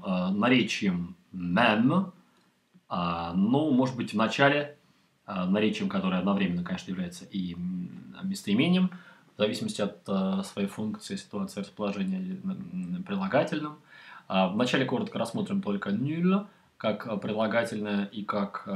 наречием même, но, может быть, в начале наречием, которое одновременно, конечно, является и местоимением, в зависимости от своей функции, ситуации, расположения прилагательным. В начале коротко рассмотрим только nul, как прилагательное и как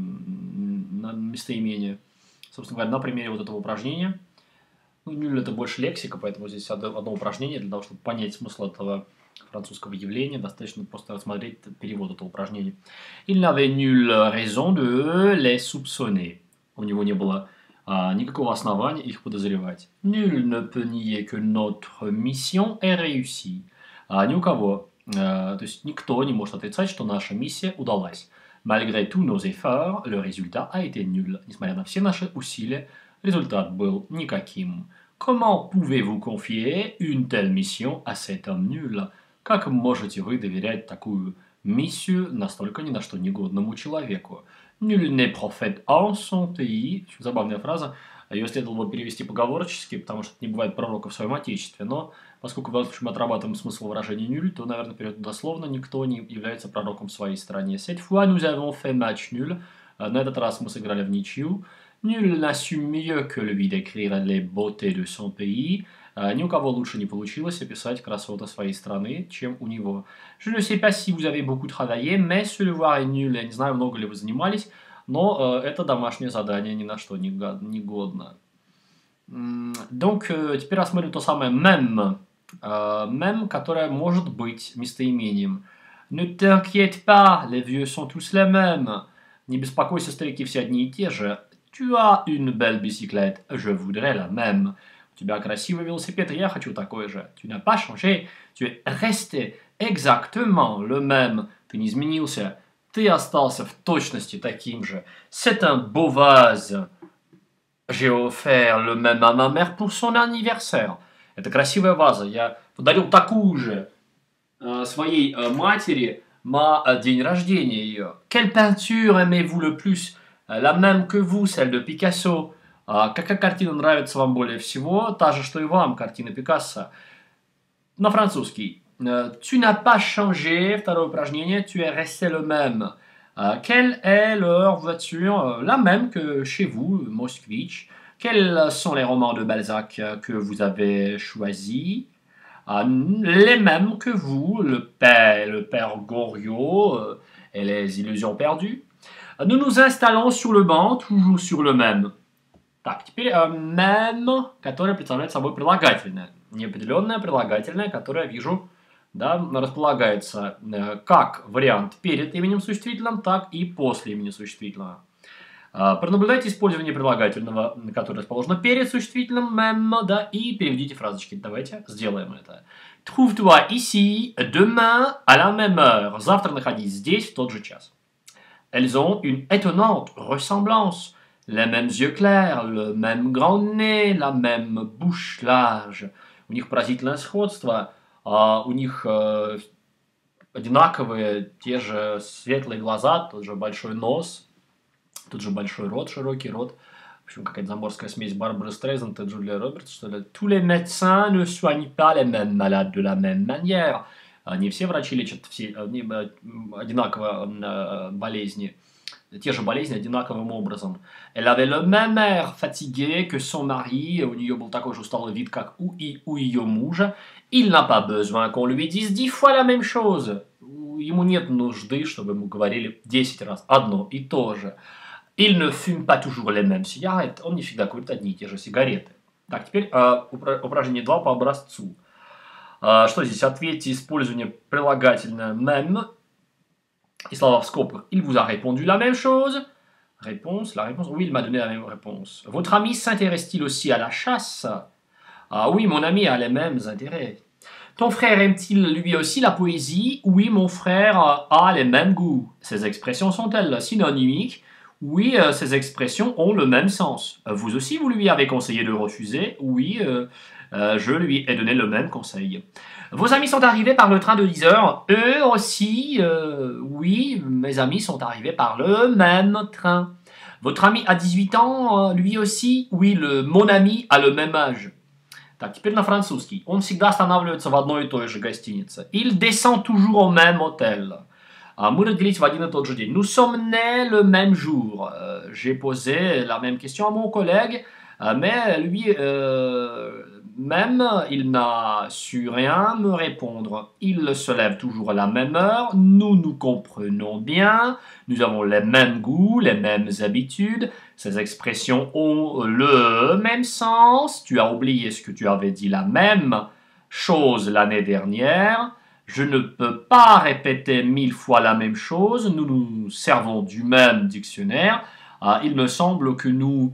местоимение. Собственно говоря, на примере вот этого упражнения. Ну, nul это больше лексика, поэтому здесь одно упражнение. Для того, чтобы понять смысл этого французского явления, достаточно просто рассмотреть перевод этого упражнения. Il n'avait nulle raison de les soupçonner. У него не было никакого основания их подозревать. Nul ne peut nier que notre mission est réussie. Ни у кого, то есть никто не может отрицать, что наша миссия удалась. Malgré tous nos efforts, le résultat a été nul. Несмотря на все наши усилия, результат был никаким. Comment pouvez-vous confier une telle mission à cet homme nul? Как можете вы доверять такую миссию настолько ни на что негодному человеку? Nul n'est prophète en son pays. Забавная фраза. Ее следовало бы перевести поговорчески, потому что не бывает пророка в своем отечестве. Но поскольку в общем отрабатываем смысл выражения nul, то, наверное, перевод дословно: никто не является пророком в своей стране. Cette fois, nous avons fait match nul. На этот раз мы сыграли в ничью. Nul n'a su mieux que lui décrire les beautés de son pays. Ни у кого лучше не получилось описать красоты своей страны, чем у него. Je ne sais pas si vous avez beaucoup travaillé, mais ce devoir est nul. Я не знаю, много ли вы занимались, но это домашнее задание ни на что не годно. Donc, теперь рассмотрим то самое même. Même, которое может быть местоимением. Ne t'inquiète pas, les vieux sont tous les mêmes. Не беспокойся, старики все одни и те же. Tu as une belle bicyclette, je voudrais la même. У тебя красивый велосипед, и я хочу такой же. Tu n'as pas changé, tu es resté exactement le même. Ты не изменился, ты остался в точности таким же. C'est un beau vase. J'ai offert le même à ma mère pour son anniversaire. Это красивая ваза. Я подарил такую же своей матери на день рождения ее. Quelle peinture aimez-vous le plus? La même que vous, celle de Picasso. Какая картина нравится вам более всего? Та же, что и вам, картина Пикассо. На французский. Tu n'as pas changé. Второе упражнение. Tu es resté le même. Quelle est leur voiture? La même que chez vous, Moskvitch. Quels sont les romans de Balzac que vous avez choisis? Les mêmes que vous, le père Goriot et les illusions perdues. Nous nous installons sur le banc, toujours sur le même. Так, теперь même, которое представляет собой прилагательное. Неопределенное прилагательное, которое, вижу, да, располагается как вариант перед именем существительным, так и после имени существительного. Пронаблюдайте использование прилагательного, которое расположено перед существительным même, да, и переведите фразочки. Давайте сделаем это. Trouve-toi ici demain à la même heure. Завтра находись здесь в тот же час. Elles ont une étonnante ressemblance. Les mêmes yeux clairs, le même grand nez, la même bouche large. У них поразительное сходство, у них одинаковые те же светлые глаза, тот же большой нос, тот же большой рот, широкий рот. В общем, какая-то заморская смесь Барбары Стрейзанд и Джулия Робертс, что ли. Tous les médecins ne soignent pas les mêmes malades de la même manière. Не все врачи лечат все одинаково болезни. Те же болезни одинаковым образом. Elle avait le même air fatigué que son mari. У нее был такой же усталый вид, как у ее мужа. Il n'a pas besoin qu'on lui dise 10 fois la même chose. Ему нет нужды, чтобы ему говорили 10 раз одно и то же. Il ne fume pas toujours les mêmes cigarettes. Он не всегда курит одни и те же сигареты. Так, теперь упражнение 2 по образцу. Что здесь? Ответьте использование прилагательное même. Et слова в скобках. Il vous a répondu la même chose. Réponse, la réponse. Oui, il m'a donné la même réponse. Votre ami s'intéresse-t-il aussi à la chasse? Oui, mon ami a les mêmes intérêts. Ton frère aime-t-il lui aussi la poésie? Oui, mon frère a les mêmes goûts. Ces expressions sont-elles synonymiques? Oui, ces expressions ont le même sens. Vous aussi, vous lui avez conseillé de refuser? Oui, je lui ai donné le même conseil. Vos amis sont arrivés par le train de 10 heures. Eux aussi, oui, mes amis sont arrivés par le même train. Votre ami a 18 ans, lui aussi? Oui, mon ami a le même âge. Так, теперь на французский. Он всегда останавливается в одной и той же гостинице. Il descend toujours au même hôtel. Мы родились в один и тот же день. Nous sommes nés le même jour. J'ai posé la même question à mon collègue, mais lui, même, il n'a su rien me répondre. Il se lève toujours à la même heure. Nous nous comprenons bien. Nous avons les mêmes goûts, les mêmes habitudes. Ces expressions ont le même sens. Tu as oublié ce que tu avais dit la même chose l'année dernière. Je ne peux pas répéter 1000 fois la même chose. Nous nous servons du même dictionnaire. Il me semble que nous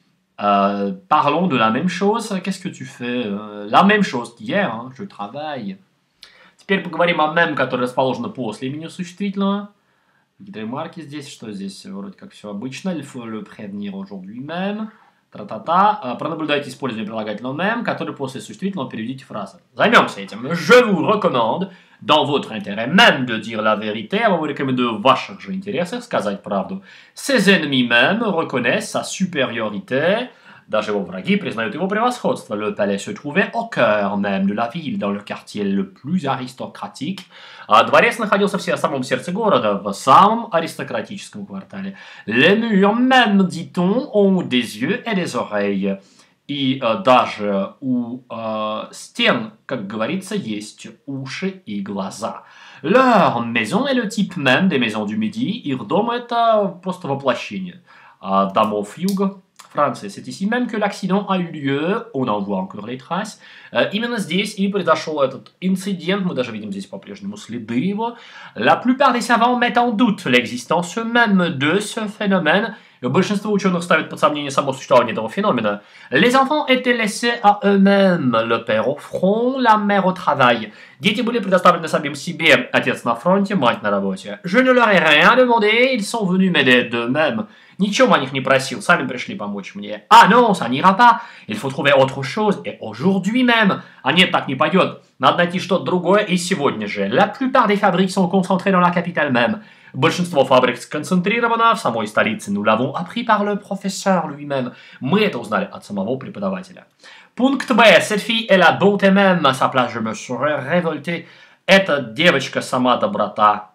parlons de la même chose. Qu'est-ce que tu fais? La même chose qu'hier. Hein? Je travaille. Теперь поговорим о même, который расположен после имени существительного. Какие-то ремарки здесь. Что здесь? Вроде как все обычно. Il faut le prévenir aujourd'hui même. Тра-та-та. Пронаблюдайте использование прилагательного même, который после существительного переведите фразы. Займемся этим. Je vous recommande, dans votre intérêt même, de dire la vérité, а вы рекомендую в ваших же интересах сказать правду. Ses ennemis même reconnaissent sa supériorité. Даже его враги признают его превосходство. Le palais se trouvait au cœur même de la ville, dans le quartier le plus aristocratique. Дворец находился в самом сердце города, в самом аристократическом квартале. Les murs même, dit-on, ont des yeux et des oreilles. И даже у стен, как говорится, есть уши и глаза. Leur maison est le type même des maisons du Midi. Их дом – это просто воплощение домов юга. Франции. C'est ici même que l'accident a eu lieu. On en voit encore les traces. Именно здесь и произошел этот инцидент. Мы даже видим здесь по-прежнему следы его. La plupart des savants mettent en doute l'existence même de ce phénomène. Большинство ученых ставят под сомнение само существование этого феномена. Les enfants étaient laissés à eux-mêmes. Le père au front, la mère au travail. Дети были предоставлены самим себе. Отец на фронте, мать на работе. Je ne leur ai rien demandé. Ils sont venus m'aider d'eux-mêmes. Ничего о них не просил, сами пришли помочь мне. Ah non, ça n'ira pas. Il faut trouver autre chose, et aujourd'hui même. А нет, так не пойдет. Надо найти что-то другое, и сегодня же. La plupart des fabriques sont concentrées dans la capitale même. Большинство фабрик сконцентрировано в самой столице. Nous l'avons appris par le professeur lui-même. Мы это узнали от самого преподавателя. Пункт Б. Cette fille est la bonté même. À sa place, je me serais révolté. Эта девочка сама доброта.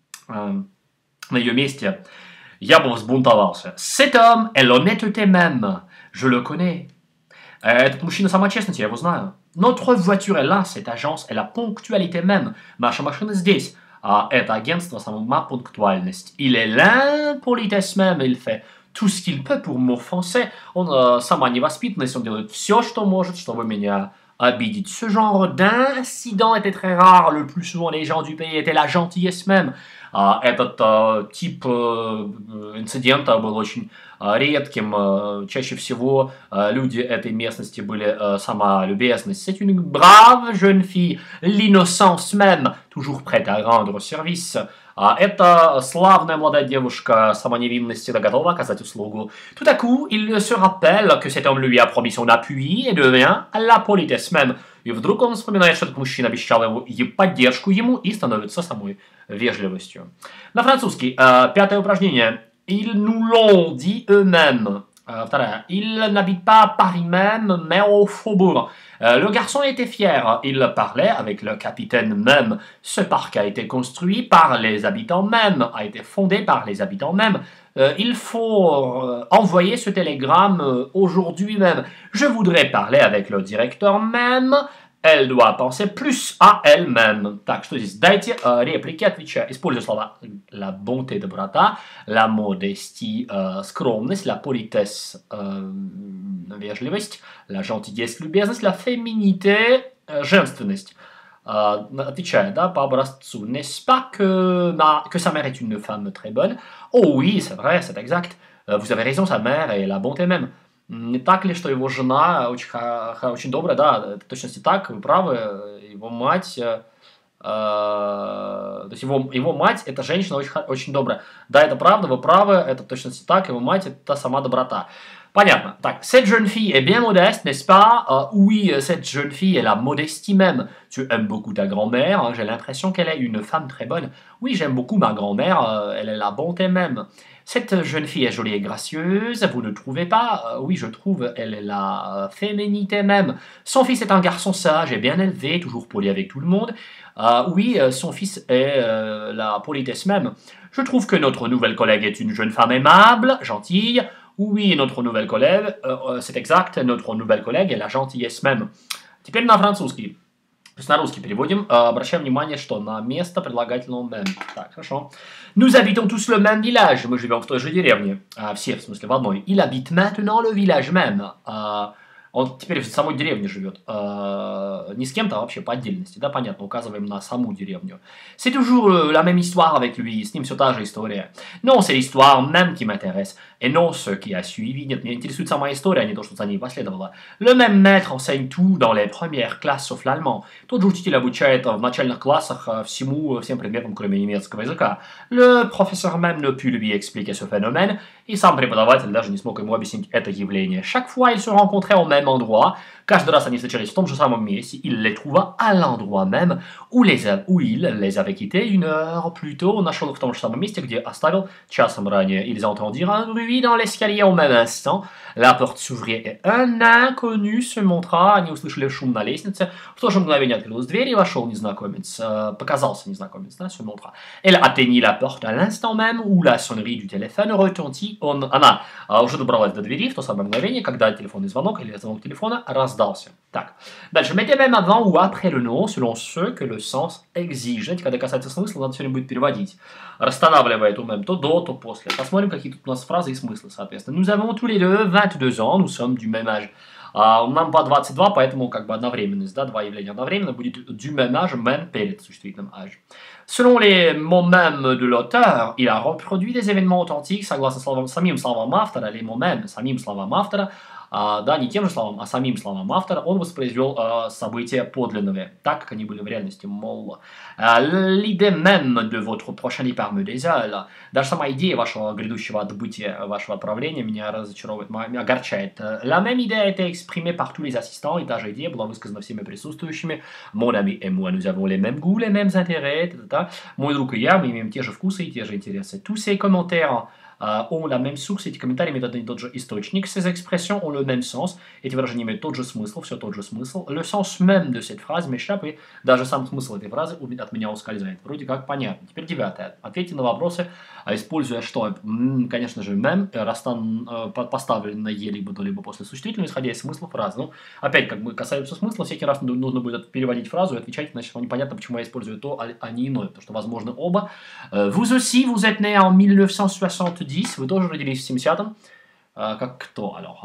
На ее месте я бы взбунтовался. Cet homme est l'honnêteté même. Je le connais. Этот мужчина сама честность, я его знаю. Notre voiture est là, cette agence est la ponctualité même. Наша машина здесь. Это агентство сама пунктуальность. Il est l'impolitesse même. Il fait tout ce qu'il peut pour m'offenser. Он сама невоспитанность, он делает все, что может, чтобы меня обидеть. Ce genre d'incident était très rare. Le plus souvent, les gens du pays étaient la gentillesse même. Этот тип инцидента был очень редким. Чаще всего люди этой местности были сама любезность. C'est une brave jeune fille, l'innocence même, toujours prête à rendre service. Это славная молодая девушка, сама невинность всегда готова оказать услугу. Tout à coup, il se rappelle que cet homme lui a promis son appui et devient la politesse même. И вдруг он вспоминает, что этот мужчина обещал ему поддержку ему и становится самой вежливостью. На французский. Пятое упражнение. Ils nous l'ont dit eux-mêmes. Вторая. Il n'habite pas à Paris même, mais au faubourg. Le garçon était fier. Il parlait avec le capitaine même. Ce parc a été construit par les habitants même, a été fondé par les habitants même. Il faut envoyer ce télégramme aujourd'hui même. Je voudrais parler avec le directeur même. Elle doit penser plus à elle-même. Так, что здесь? Дайте реплики, отвечая. Используя слова la bonté, доброта, la modestie, скромность, la politesse, вежливость, la gentillesse, любезность, la féminité, женственность. Отвечая, да, по образцу. N'est-ce pas que sa mère est une femme très bonne? Oh oui, c'est vrai, c'est exact. Vous avez raison, sa mère est la bonté même. Не так ли, что его жена очень добрая? Да, это точности так, вы правы. Его мать, то есть его мать, это женщина очень добрая. Да, это правда, вы правы, это точности так, его мать, это та сама доброта. Понятно. Так, cette jeune fille est bien modeste, n'est-ce pas? Oui, cette jeune fille est la modestie même. Tu aimes beaucoup ta grand-mère, hein, j'ai l'impression qu'elle est une femme très bonne. Oui, j'aime beaucoup ma grand-mère, elle est la bonté même. Cette jeune fille est jolie et gracieuse, vous ne trouvez pas? Oui, je trouve, elle est la féminité même. Son fils est un garçon sage et bien élevé, toujours poli avec tout le monde. Oui, son fils est la politesse même. Je trouve que notre nouvelle collègue est une jeune femme aimable, gentille. Oui, notre nouvelle collègue, c'est exact, notre nouvelle collègue est la gentillesse même. Теперь на французский. То есть на русский переводим. Обращаем внимание, что на место прилагательного même. Так, хорошо. Nous habitons tous le même village. Мы живем в той же деревне. Все, в смысле, в одной. Il habite maintenant le village même. Он теперь в самой деревне живет. Не с кем-то, а вообще по отдельности. Да, понятно, указываем на саму деревню. C'est toujours la même histoire avec lui. С ним все та же история. Non, c'est l'histoire même qui m'intéresse. Et non, ce qui a suivi. Нет, меня интересует сама история, а не то, что за ней последовало. Le même maître enseigne tout dans les premières classes, sauf l'allemand. Тот же учитель обучает в начальных классах всем предметам, кроме немецкого языка. Le professeur même ne put lui expliquer ce phénomène. И сам преподаватель даже не смог ему объяснить это явление. Chaque fois, ils se rencontraient au même endroit. Каждый раз они встречались в том же самом месте. Il les trouva à l'endroit même, où il les avait quittés une heure plus tôt. Он нашел их в том же самом месте, где оставил часом ранее. Ils entendirent un bruit dans l'escalier au même instant. La porte s'ouvrit et un inconnu se montra. Они услышали шум на лестнице. В то же мгновение открылась дверь и вошел незнакомец. Показался незнакомец, да, se montra. Elle atteignit la porte à l'instant même où la sonnerie du téléphone retentit. Она уже добралась до двери в то самое мгновение, когда телефонный звонок или звонок телефона раздался. Так, дальше. Mettez même avant ou après le nom, selon ce que le sens exige. Знаете, когда касается смысла, надо сегодня будет переводить. Расстанавливая то même, то до, то после. Посмотрим, какие тут у нас фразы и смыслы, соответственно. Nous avons tous les deux 22 ans, nous sommes du même âge. Нам по 22, поэтому как бы одновременность, да, два явления одновременно, будет du même âge, même перед существительным âge. Selon les mots mêmes de l'auteur, il a reproduit des événements authentiques, согласно самим словам автора, les mots mêmes, самим словам автора, да, не тем же словам, а самим словам автора, он воспроизвел события подлинные, так как они были в реальности, мол. L'idée même de votre prochain départ me désole. Даже сама идея вашего грядущего отбытия, вашего отправления меня разочаровывает, меня огорчает. La même idée a été exprimée par tous les assistants, и та же идея была высказана всеми присутствующими. Mon ami et moi, nous avons les mêmes goûts, les mêmes intérêts, Мой друг и я, мы имеем те же вкусы и те же интересы. Tous ces commentaires ont la même source, эти комментарии имеют один и тот же источник, ces expressions ont le même sens, эти выражения имеют тот же смысл, все тот же смысл, le sens même de cette phrase m'échappe, и даже сам смысл этой фразы от меня ускользает. Вроде как понятно. Теперь 9. Ответьте на вопросы, используя что? Конечно же, même, поставленное либо после существительного, исходя из смысла фразы. Ну, опять, как бы касается смысла, всякий раз нужно будет переводить фразу и отвечать, значит, непонятно, почему я использую то, а не иное, потому что, возможно, оба. Vous aussi, vous êtes né en 1970. Вы тоже родились в 70-м. Как кто, alors?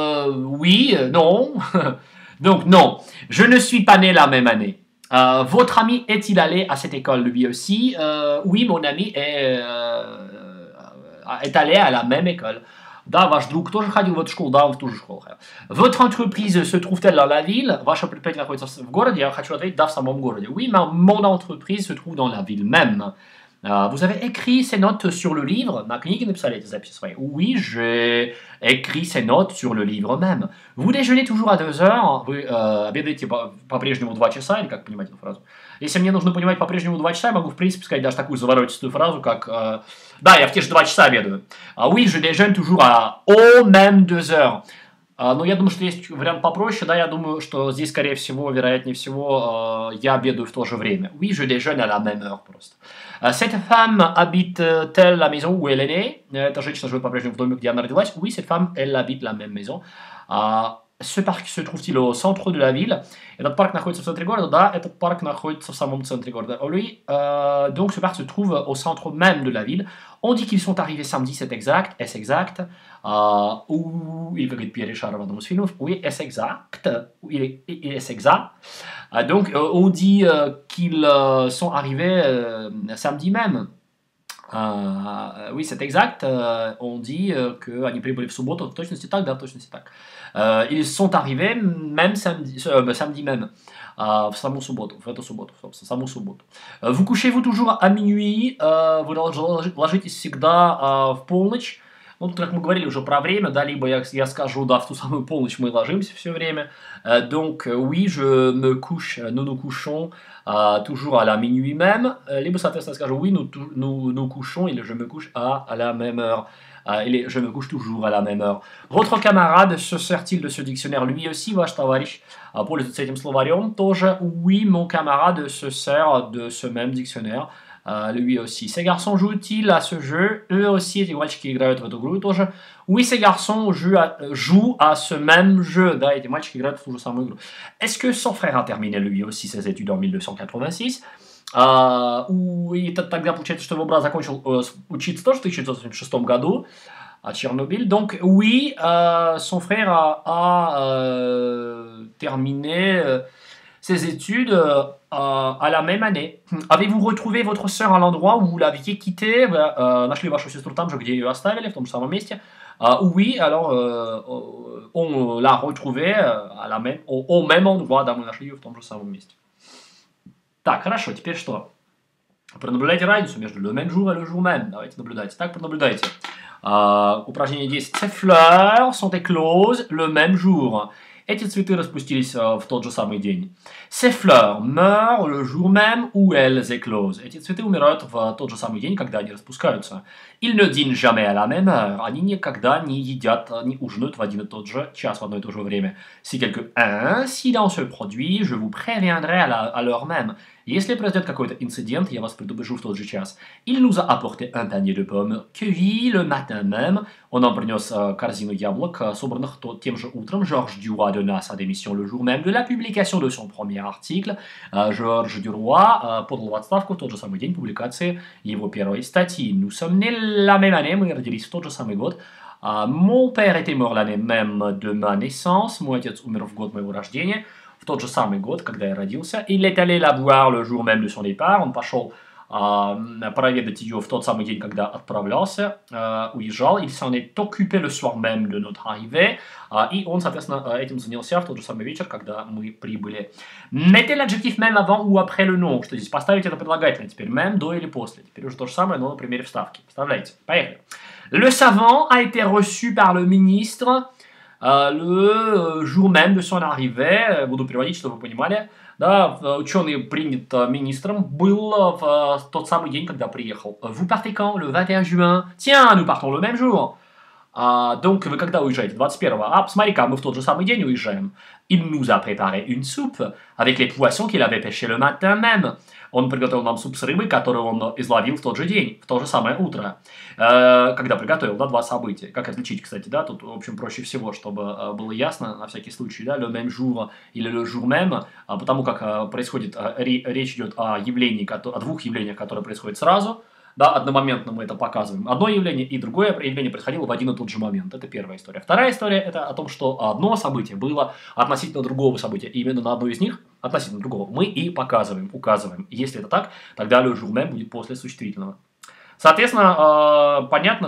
Oui, non. Donc, non. Je ne suis pas né la même année. Votre ami est-il allé à cette école lui aussi? Oui, mon ami est allé à la même école. Да, ваш друг тоже ходил в эту школу, да, он в ту же школу ходил. Votre entreprise se trouve-t-elle dans la ville? Ваша предприятие находится в городе? Я хочу ответить, да, в самом городе. Oui, mon entreprise se trouve dans la ville même. Vous avez écrit ces notes sur le livre? На книге написали эти записи свои? Oui, j'ai écrit ces notes sur le livre même. Vous déjeunez toujours à 2 heures? Вы обедаете по-прежнему 2 часа? Или как понимать эту фразу? Если мне нужно понимать по-прежнему 2 часа, я могу, в принципе, сказать даже такую заворотистую фразу, как «Да, я в те же 2 часа обедаю». Oui, je déjeune toujours au même 2 heures. Но я думаю, что есть вариант попроще, да, я думаю, что здесь, скорее всего, вероятнее всего, я обедаю в то же время. Oui, je déjeune à la même heure просто. Cette femme habite-t-elle la maison où elle est née? Эта женщина живет по-прежнему в доме, где она родилась? Oui, cette femme, elle habite la même maison. Ce parc se trouve-t-il au centre de la ville? Этот парк находится в центре города? Да, этот парк находится в самом центре города. Oui, donc ce parc se trouve au centre même de la ville. On dit qu'ils sont arrivés samedi, c'est exact. Est-ce exact? Или, как говорит Пьер Ришар в одном из фильмов, oui, est-ce exact? Или est-ce exact? Donc, on dit qu'ils sont arrivés samedi même. Oui, c'est exact. On dit qu'ils прибыли в субботу. В точности так, да, в точности так. Ils sont arrivés même samedi même. В саму субботу, в эту субботу, собственно, саму субботу. Vous couchez-vous toujours à minuit? Вы ложитесь всегда в полночь? Ну, тут, как мы говорили уже про время, да, либо я скажу, да, в ту самую полночь мы ложимся все время. Donc, oui, je me couche, nous nous couchons toujours à la minuit même. Либо, соответственно, я скажу, oui, nous couchons, или je me couche à la même heure. Или je me couche toujours à la même heure. Votre camarade se sert-il de ce dictionnaire? Lui aussi, ваш товарищ, пользуется этим словарем тоже. Oui, mon camarade se sert de ce même dictionnaire. Lui aussi. Ces garçons jouent-ils à ce jeu? Eux aussi, эти мальчики играют в эту игру тоже. Oui, ces garçons jouent à ce même jeu. Да, эти мальчики играют в ту же самую игру. Est-ce que son frère a terminé lui aussi ses études en 1986? И тогда получается, что его брат закончил учиться тоже в 1986 году à Tchernobyl. Donc, oui, son frère a terminé ses études à la même année. Avez-vous retrouvé votre sœur à l'endroit où vous l'aviez quittée? Нашли вашу сестру там же, где ее оставили, в том же самом месте? Oui, alors on l'a retrouvée au même endroit, да, мы нашли ее в том же самом месте. Так, хорошо, теперь что? Пронаблюдайте разницу между le même jour et le jour même. Давайте наблюдайте. Так, пронаблюдайте. Упражнение 10. Ces fleurs sont écloses le même jour. Эти цветы распустились в тот же самый день. Ces fleurs meurent le jour même où elles éclosent. Эти цветы умирают в тот же самый день, когда они распускаются. Ils ne dînent jamais à la même heure. Они никогда не едят, не ужинают в один и тот же час, в одно и то же время. Si quelque incident se produit, je vous préviendrai à l'heure même. Если произойдет какой-то инцидент, я вас предупрежу в тот же час. Il nous a apporté un panier de pommes cueillis le matin même. Он нам принес корзину яблок, собранных тем же утром. Georges Duroy donna sa démission le jour même de la publication de son premier article. Georges Duroy подал в отставку в тот же самый день публикации его первой статьи. Nous sommes nés la même année, мы родились в тот же самый год. Mon père était mort l'année même de ma naissance. Мой отец умер в год моего рождения. В тот же самый год, когда я родился. Il est allé la voir le jour même de son départ. Он пошел проведать ее в тот самый день, когда отправлялся, уезжал. Il s'en est occupé le soir même de notre arrivée. И он, соответственно, этим занялся в тот же самый вечер, когда мы прибыли. Mettez l'adjectif même avant ou après le nom. Что здесь? Поставить это прилагательное. Теперь même, до или после. Теперь уже то же самое, но на примере вставки. Вставляйте. Поехали. Le savant a été reçu par le ministre le jour même de son arrivée. Буду переводить, чтобы вы понимали. Да, ученый принят министром был в тот самый день, когда приехал. Vous partez quand? Le 21 juin. Tiens, nous partons le même jour. Donc, вы когда уезжаете? 21-го. Посмотри-ка, мы в тот же самый день уезжаем. Il nous a préparé une soupe avec les poissons qu'il avait pêchés le matin même. Он приготовил нам суп с рыбой, которую он изловил в тот же день, в то же самое утро. Когда приготовил, да, два события. Как отличить, кстати, да, тут, в общем, проще всего, чтобы было ясно, на всякий случай, да, le même jour или le jour même, потому как происходит, речь идет о двух явлениях, которые происходят сразу. Да, одномоментно мы это показываем. Одно явление и другое явление происходило в один и тот же момент. Это первая история. Вторая история – это о том, что одно событие было относительно другого события. И именно на одно из них, относительно другого, мы и показываем, указываем. Если это так, тогда le jour même будет после существительного. Соответственно, понятно,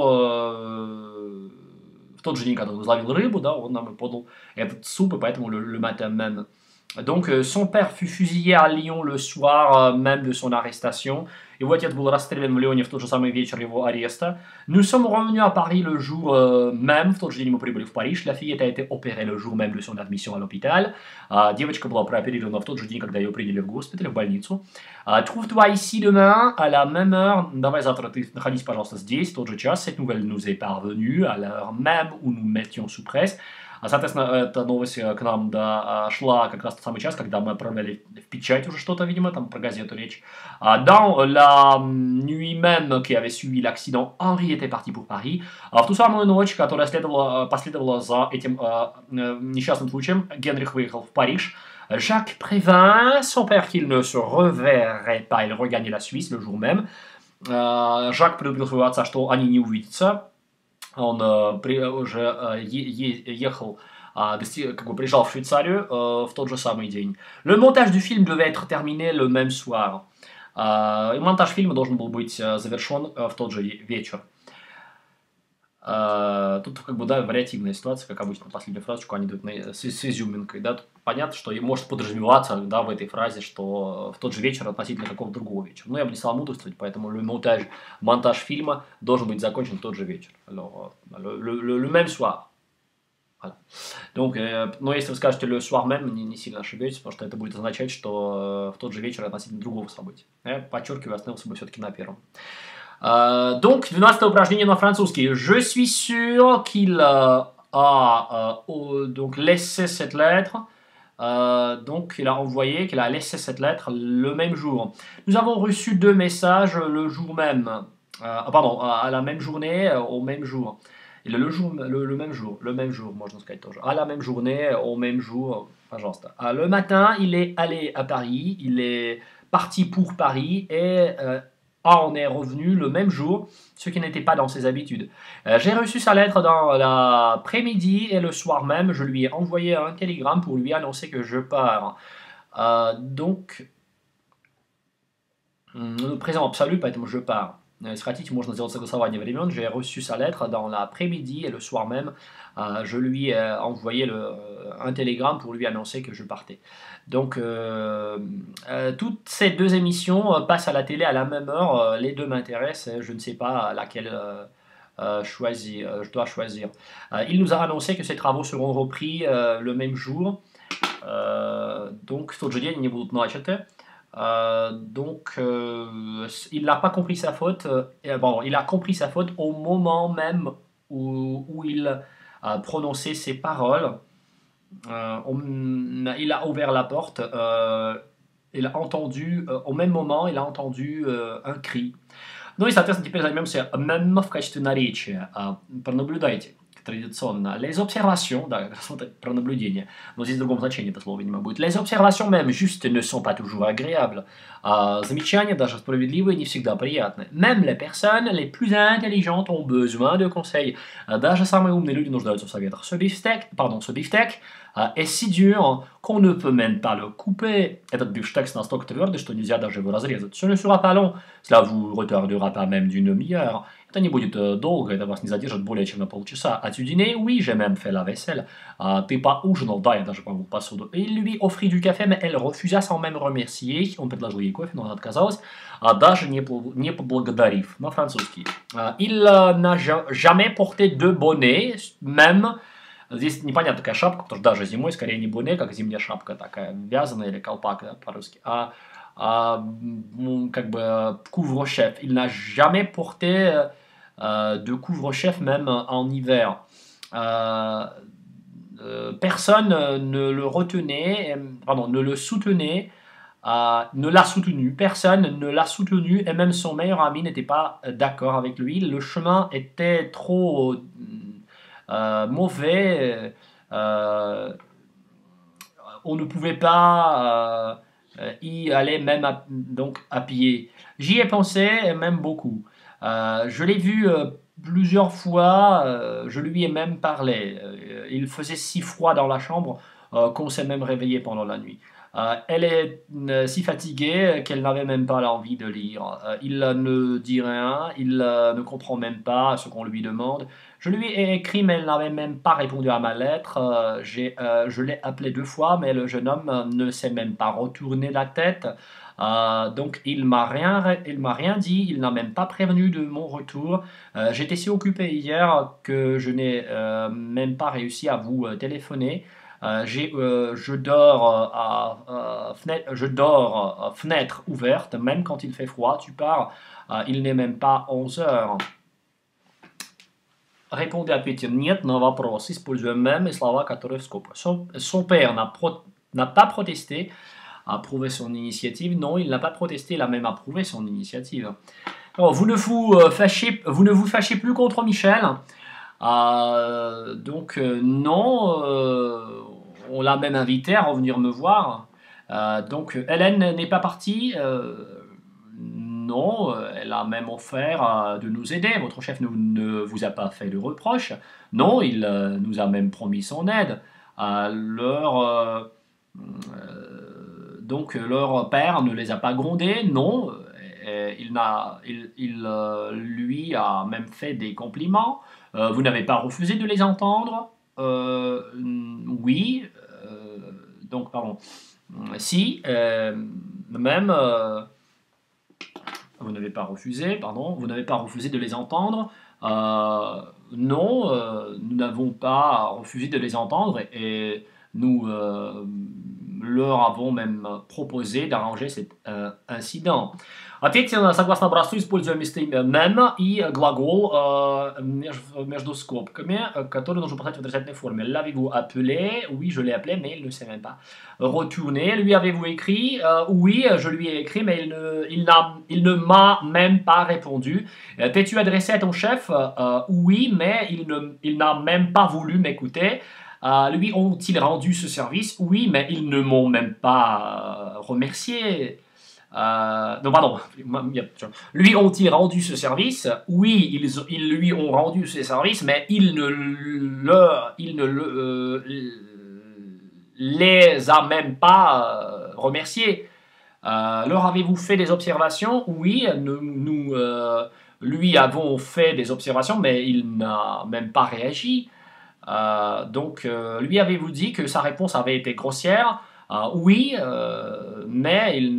что в тот же день, когда он изловил рыбу, да, он нам и подал этот суп, и поэтому le matin même. Donc, son père fut fusillé à Lyon le soir même de son arrestation. Его отец был расстрелян в Лионе в тот же самый вечер его ареста. Nous sommes revenus à Paris le jour même. В тот же день мы прибыли в Париж. La fillette a été opérée le jour même de son admission à l'hôpital. Девочка была прооперирована в тот же день, когда ее приняли в госпиталь, в больницу. Trouve-toi ici demain à la même heure. Давай завтра ты находись, пожалуйста, здесь, в тот же час. Cette nouvelle nous est parvenue à l'heure même où nous mettions sous presse. Соответственно, эта новость к нам дошла как раз в тот самый час, когда мы отправляли в печать уже что-то, видимо, там про газету речь. Dans la nuit même qui avait suivi l'accident, Henri était parti pour Paris. В ту самую ночь, которая последовала за этим несчастным случаем, Генрих выехал в Париж. Jacques prévint son père qu'il ne se reverrait pas. Il regagnait la Suisse le jour même. Жак предупредил своего отца, что они не увидятся. Он уже ехал, приезжал в Швейцарию в тот же самый день. Le montage du film devait être terminé le même soir. И монтаж фильма должен был быть завершен в тот же вечер. Тут как бы, да, вариативная ситуация, как обычно, последнюю фразочку они дают с изюминкой, да, тут понятно, что и может подразумеваться, да, в этой фразе, что в тот же вечер относительно какого-то другого вечера. Но я бы не стал мудрствовать, поэтому монтаж фильма должен быть закончен в тот же вечер. Alors, le même soir. Voilà. Donc, но если вы скажете le soir même, не сильно ошибетесь, потому что это будет означать, что в тот же вечер относительно другого события. Я подчеркиваю, остановился бы все-таки на первом. Donc, 12 упражнение на французский. Je suis sûr qu'il a donc laissé cette lettre. Donc, il a envoyé, qu'il a laissé cette lettre le même jour. Nous avons reçu 2 messages le jour même. Pardon, à la même journée, au même jour. Или le même jour, можно сказать тоже. À la même journée, au même jour, пожалуйста. Le matin, il est allé à Paris, il est parti pour Paris et en est revenu le même jour, ce qui n'était pas dans ses habitudes. J'ai reçu sa lettre dans l'après-midi et le soir même, je lui ai envoyé un télégramme pour lui annoncer que je pars. Donc, présent absolu, поэтому je pars. Если хотите, можно сделать согласование времен. J'ai reçu sa lettre dans l'après-midi et le soir même, je lui ai envoyé un télégramme pour lui annoncer que je partais. Donc, toutes ces 2 émissions passent à la télé à la même heure. Les 2 m'intéressent. Je ne sais pas laquelle choisir. Je dois choisir. Il nous a annoncé que ces travaux seront repris le même jour. Donc, в тот же день они будут начаты. Donc, il n'a pas compris sa faute. Bon, il a compris sa faute au moment même où il a prononcé ses paroles. Il a ouvert la porte. Il a entendu, au même moment, il a entendu un cri. Ну и, соответственно, теперь займемся même в качестве наречия. Пронаблюдайте. Традиционно. Les observations, да, как раз вот про наблюдение, но здесь в другом значении это слово, видимо, будет. Les observations même juste ne sont pas toujours agréables. Замечания, даже справедливые, не всегда приятны. Même les personnes les plus intelligentes ont besoin de conseils. Даже самые умные люди нуждаются в советах. Ce beefsteak est si dur qu'on ne peut même pas le couper. Этот бифштекс настолько твердый, что нельзя даже его разрезать. Ce ne sera pas long. Cela vous retardera pas même d'une demi-heure. Это не будет долго, это вас не задержит более чем на полчаса. As-tu dîné? Oui, j'ai même fait la vaisselle. Ты поужинал? Да, я даже помыл посуду. Il lui offrit du café, mais elle refusa sans même remercier. Он предложил ей кофе, но она отказалась, даже не поблагодарив. На французский. Il n'a jamais porté de bonnet, même. Здесь непонятна такая шапка, потому что даже зимой скорее не bonnet, как зимняя шапка такая, вязаная или колпак, да, по-русски, как бы couvre-chef. Il n'a jamais porté de couvre-chef même en hiver. Personne ne le retenait, pardon, ne le soutenait, ne l'a soutenu. Personne ne l'a soutenu et même son meilleur ami n'était pas d'accord avec lui. Le chemin était trop mauvais. On ne pouvait pas y aller même donc à pied. J'y ai pensé, même beaucoup. Je l'ai vu plusieurs fois, je lui ai même parlé. Il faisait si froid dans la chambre qu'on s'est même réveillé pendant la nuit. Elle est si fatiguée qu'elle n'avait même pas l'envie de lire. Il ne dit rien, il ne comprend même pas ce qu'on lui demande. Je lui ai écrit, mais elle n'avait même pas répondu à ma lettre. Je l'ai appelé 2 fois, mais le jeune homme ne s'est même pas retourné la tête. Donc il m'a rien dit, il n'a même pas prévenu de mon retour. J'étais si occupé hier que je n'ai même pas réussi à vous téléphoner. Je dors fenêtre ouverte, même quand il fait froid. Tu pars, il n'est même pas 11 heures. Répondez ответьте «нет» на вопрос, используя même et слова, которые в скобках. Son père n'a pas protesté, a approuvé son initiative. Non, il n'a pas protesté, il a même approuvé son initiative. Alors, vous ne vous fâchez plus contre Michel. Donc, non, on l'a même invité à revenir me voir. Donc, Hélène n'est pas partie. Non, elle a même offert de nous aider. Votre chef ne vous a pas fait de reproche. Non, il nous a même promis son aide. Donc, leur père ne les a pas grondés. Non, il lui a même fait des compliments. Vous n'avez pas refusé de les entendre? Oui. Donc, pardon. Si, même, vous n'avez pas refusé, pardon, vous n'avez pas refusé de les entendre. Non, nous n'avons pas refusé de les entendre et nous leur avons même proposé d'arranger cet incident. Ответьте согласно образцу, используя местоимение même и глагол между скобками, который нужно поставить в отрицательной форме. L'avez-vous appelé? Oui, je l'ai appelé, mais il ne sait même pas retourner. Lui avez-vous écrit? Oui, je lui ai écrit, mais il ne m'a même pas répondu. T'es-tu adressé à ton chef? Oui, mais il n'a même pas voulu m'écouter. Lui ont-ils rendu ce service? Oui, mais ils ne m'ont même pas remercié. Non, pardon. Lui ont-ils rendu ce service? Oui, ils lui ont rendu ce service, mais il ne les a même pas remerciés. Leur avez-vous fait des observations? Oui, nous lui avons fait des observations, mais il n'a même pas réagi. Donc, lui avez-vous dit que sa réponse avait été grossière? Oui, mais il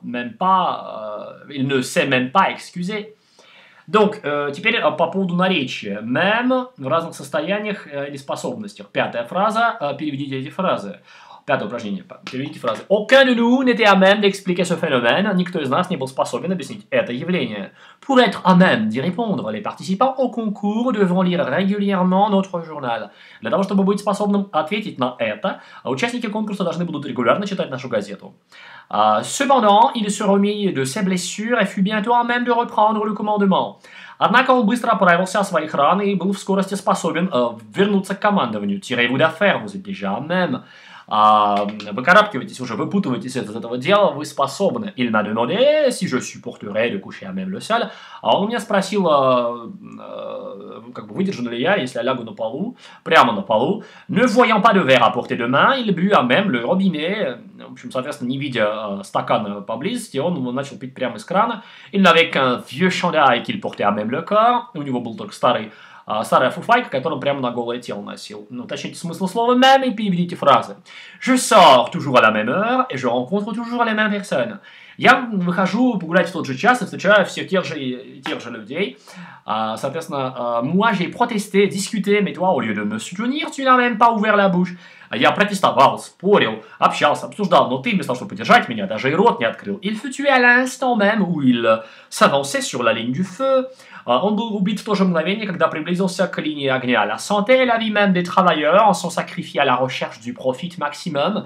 ne s'est même pas excusé. Donc, теперь по поводу наречия. Même в разных состояниях или способностях. Пятая фраза. Переведите эти фразы. Пятое упражнение. Переведите фразы. Aucun de nous n'était à même d'expliquer ce phénomène. Никто из нас не был способен объяснить это явление. Pour être à même d'y répondre, les participants au concours devront lire régulièrement notre journal. Для того, чтобы быть способным ответить на это, участники конкурса должны будут регулярно читать нашу газету. Cependant, il se remit de ses blessures et fut bientôt à même de reprendre le commandement. Однако он быстро оправился от своих ран и был в скорости способен вернуться к командованию. Tirez-vous d'affaire, vous êtes déjà à même. Выкарабкивайтесь уже, выпутывайтесь из этого дела, вы способны. Il m'a demandé si je supporterais de coucher à même le sol. А он меня спросил, как бы выдержу ли я, если я лягу на полу, прямо на полу. Ne voyant pas de verre à portée de main, il but à même le robinet. В общем, соответственно, не видя стакана поблизости, он начал пить прямо из крана. Il n'avait qu'un vieux chandail qu'il portait à même le corps. У него был только старая фуфайка, которую он прямо на голое тело носил. Ну, уточните смысл слова «même» и переведите фразы. Je sors toujours à la même heure et je rencontre toujours les mêmes personnes. Я выхожу погулять в тот же час и встречаю всех тех же людей. Соответственно, moi j'ai protesté, discuté, mais toi, au lieu de me soutenir, tu n'as même pas ouvert la bouche. Я протестовал, спорил, общался, обсуждал, но ты, вместо того, чтобы поддержать меня, даже и рот не открыл. Il fut tué à l'instant même où il s'avançait sur la ligne du feu. Он был убит в то же мгновение, когда приблизился к линии огня. La santé et la vie même des travailleurs sont sacrifiés à la recherche du profit maximum.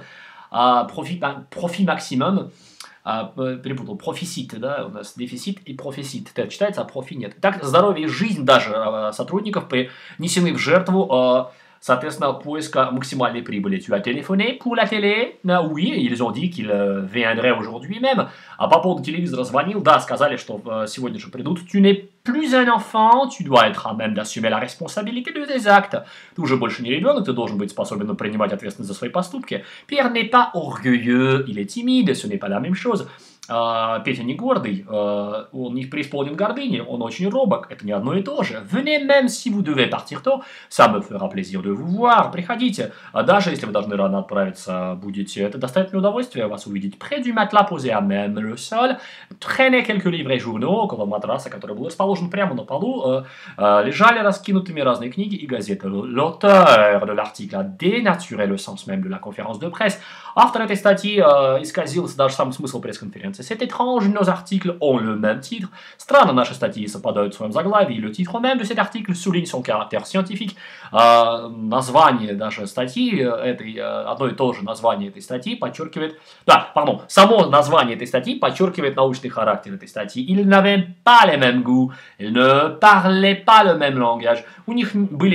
Profit maximum. Перепутал, профицит, да, у нас дефицит и профицит. Это читается, а профи нет. Так, здоровье и жизнь даже сотрудников принесены в жертву, соответственно, поиска максимальной прибыли. Tu as téléphoné pour la télé? Oui, ils ont dit qu'ils viendraient aujourd'hui même. А по поводу телевизора звонил, да, сказали, что сегодня же придут. Tu n'es plus un enfant, tu dois être à même d'assumer la responsabilité de tes actes. Ты уже больше не ребенок, ты должен быть способен принимать ответственность за свои поступки. Pierre n'est pas orgueilleux, il est timide, ce n'est pas la même chose. Петя не гордый, он не преисполнен гордыни, он очень робок, это не одно и то же. Venez même si vous devez partir tôt, ça me fera plaisir de vous voir, приходите. Даже если вы должны рано отправиться, будете, это доставит мне удовольствие вас увидеть. Près du matelas posé à même le sol, traînaient quelques livres et journaux, около матраса, который был расположен прямо на полу, лежали раскинутыми разные книги и газеты. L'auteur de l'article a dénaturé le sens même de la conférence de presse. Автор этой статьи исказил даже сам смысл пресс-конференции. C'est étrange, nos articles ont le même titre. Странно, наши статьи совпадают в своем заглавии. Le titre même de cet article souligne son caractère scientifique. Название даже статьи, одно и то же название этой статьи подчеркивает... само название этой статьи подчеркивает научный характер этой статьи. Ils n'avaient pas les mêmes goûts. Ils ne parlaient pas le même langage. У них были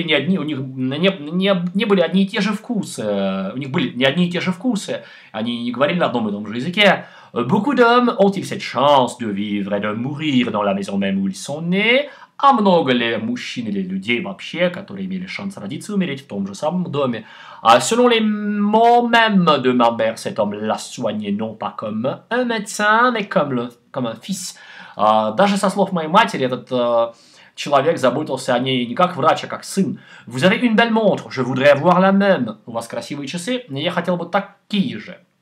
не были одни и те же вкусы. У них были не одни и те же вкусы. Они не говорили на одном и том же языке. Beaucoup d'hommes ont-ils cette chance de vivre et de mourir dans la maison même où ils sont nés? А много ли мужчин или людей вообще, которые имели шанс родиться и умереть в том же самом доме? Selon les mots même de ma mère, cet homme l'a soigné non pas comme un médecin, mais comme un fils. Даже со слов моей матери, этот человек заботился о ней не как врач, а как сын. «Vous avez une belle montre, je voudrais avoir la même». У вас красивые часы, но я хотел бы такие же.